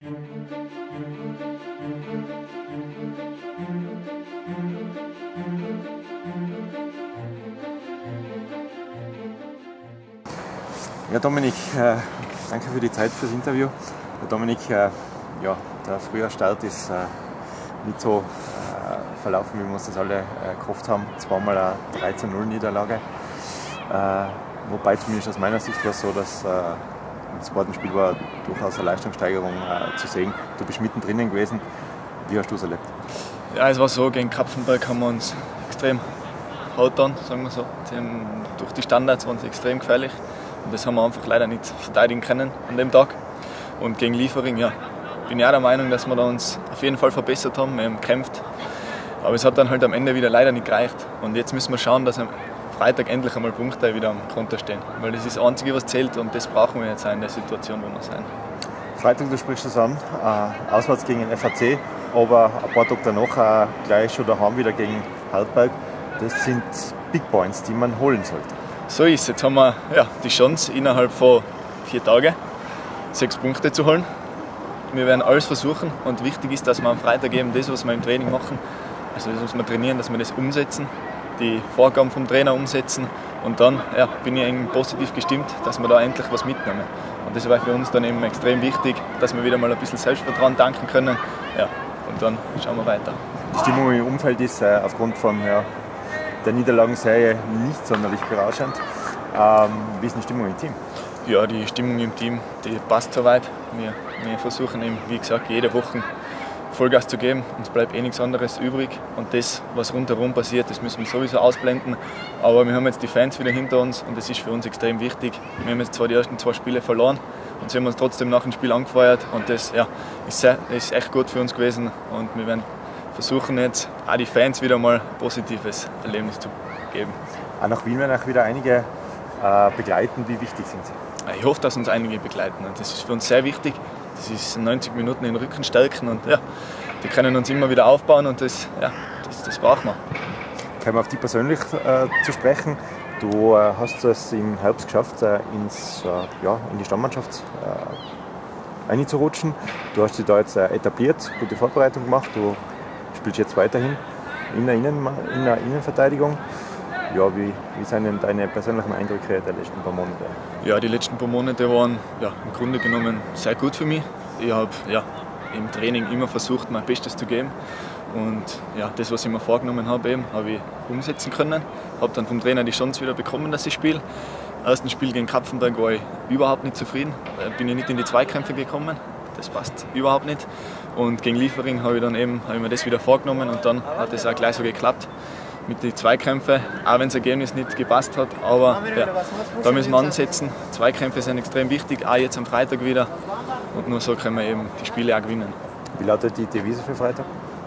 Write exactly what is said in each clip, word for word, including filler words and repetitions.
Ja, Dominik, äh, danke für die Zeit fürs Interview. Der Dominik, äh, ja, der Frühjahrstart ist äh, nicht so äh, verlaufen, wie wir uns das alle äh, gehofft haben. Zweimal eine drei zu null Niederlage. Äh, wobei zumindest aus meiner Sicht war es so, dass äh, im zweiten Spiel war durchaus eine Leistungssteigerung äh, zu sehen. Du bist mittendrin gewesen. Wie hast du es erlebt? Ja, es war so, gegen Kapfenberg haben wir uns extrem hart an, sagen wir so. Die haben, durch die Standards waren sie extrem gefährlich. Und das haben wir einfach leider nicht verteidigen können an dem Tag. Und gegen Liefering, ja, bin ich auch der Meinung, dass wir da uns auf jeden Fall verbessert haben. Wir haben gekämpft. Aber es hat dann halt am Ende wieder leider nicht gereicht. Und jetzt müssen wir schauen, dass am Freitag endlich einmal Punkte wieder am Konto stehen. Weil das ist das Einzige, was zählt, und das brauchen wir jetzt auch in der Situation, wo wir sind. Freitag, du sprichst es an, äh, auswärts gegen den F A C, aber ein paar Tage danach äh, gleich schon daheim wieder gegen Hartberg. Das sind Big Points, die man holen sollte. So ist es. Jetzt haben wir ja, die Chance, innerhalb von vier Tagen sechs Punkte zu holen. Wir werden alles versuchen, und wichtig ist, dass wir am Freitag eben das, was wir im Training machen, also das, was wir trainieren, dass wir das umsetzen, die Vorgaben vom Trainer umsetzen, und dann ja, bin ich eigentlich positiv gestimmt, dass wir da endlich was mitnehmen. Und das war für uns dann eben extrem wichtig, dass wir wieder mal ein bisschen Selbstvertrauen tanken können. Ja, und dann schauen wir weiter. Die Stimmung im Umfeld ist äh, aufgrund von ja, der Niederlagenserie nicht sonderlich berauschend. Ähm, wie ist die Stimmung im Team? Ja, die Stimmung im Team, die passt soweit. Wir, wir versuchen eben, wie gesagt, jede Woche Vollgas zu geben. Uns bleibt eh nichts anderes übrig. Und das, was rundherum passiert, das müssen wir sowieso ausblenden. Aber wir haben jetzt die Fans wieder hinter uns, und das ist für uns extrem wichtig. Wir haben jetzt zwar die ersten zwei Spiele verloren, und sie haben uns trotzdem nach dem Spiel angefeuert. Und das ja, ist, sehr, ist echt gut für uns gewesen. Und wir werden versuchen jetzt auch die Fans wieder mal ein positives Erlebnis zu geben. Auch nach Wien werden auch wieder einige äh, begleiten. Wie wichtig sind sie? Ich hoffe, dass uns einige begleiten. Und das ist für uns sehr wichtig. Das ist neunzig Minuten in den Rücken stärken, und ja, die können uns immer wieder aufbauen, und das, ja, das, das brauchen wir. Kommen wir auf dich persönlich äh, zu sprechen. Du äh, hast es im Herbst geschafft, äh, ins, äh, ja, in die Stammmannschaft äh, einzurutschen. Du hast dich da jetzt äh, etabliert, gute Vorbereitung gemacht. Du spielst jetzt weiterhin in der, Innen, in der Innenverteidigung. Ja, wie, wie sind denn deine persönlichen Eindrücke der letzten paar Monate? Ja, die letzten paar Monate waren ja, im Grunde genommen sehr gut für mich. Ich habe ja, im Training immer versucht, mein Bestes zu geben. Und ja, das, was ich mir vorgenommen habe, eben, habe ich umsetzen können. Ich habe dann vom Trainer die Chance wieder bekommen, dass ich spiele. Im ersten Spiel gegen Kapfenberg war ich überhaupt nicht zufrieden. Da bin ich nicht in die Zweikämpfe gekommen. Das passt überhaupt nicht. Und gegen Liefering habe ich, dann eben, habe ich mir das wieder vorgenommen, und dann hat es auch gleich so geklappt mit den Zweikämpfen, auch wenn das Ergebnis nicht gepasst hat. Aber ja, da müssen wir ansetzen. Zweikämpfe sind extrem wichtig, auch jetzt am Freitag wieder. Und nur so können wir eben die Spiele auch gewinnen. Wie lautet die Devise für Freitag?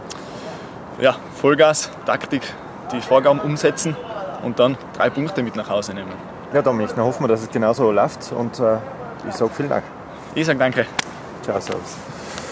Ja, Vollgas, Taktik, die Vorgaben umsetzen und dann drei Punkte mit nach Hause nehmen. Ja, Dominik, dann hoffen wir, dass es genauso läuft, und äh, ich sage vielen Dank. Ich sage danke. Ciao, servus.